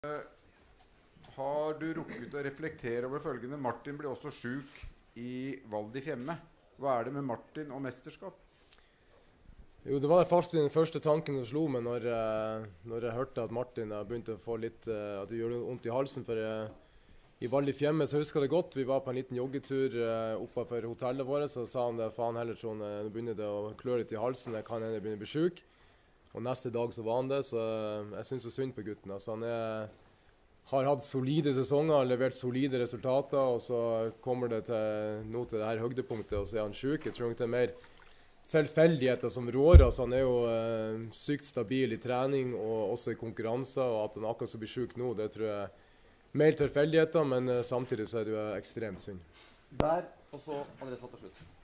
Har du rukket å reflektere over følgende? Martin ble også syk i Val di Fiemme. Hva er det med Martin og mesterskap? Jo, det var faktisk den første tanken som slo meg når jeg hørte at Martin begynte å få litt, at det gjorde vondt i halsen. For i Val di Fiemme så husker jeg det godt. Vi var på en liten joggetur oppe for hotellet vårt, så sa han det, faen heller Trond, nå begynner det å klø litt i halsen, jeg kan hende begynne å bli syk. Og neste dag så var han det, så jeg synes så synd på gutten. Altså, han har hatt solide sesonger, har levert solide resultater, og så kommer det nå til dette høydepunktet, og så er han syk. Jeg tror det er mer tilfeldigheter som rår. Altså, han er jo sykt stabil i trening og også i konkurranser, og at han akkurat skal bli syk nå, det tror jeg er mer tilfeldigheter, men samtidig så er det jo ekstremt synd. Der, og så Andreas til slutt.